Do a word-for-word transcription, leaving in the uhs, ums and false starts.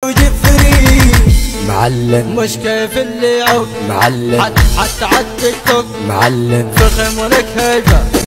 وجفري معلم، مش كيف اللي عود معلم، حتى حتى عالتيك توك معلم، فخم ولك هيبة.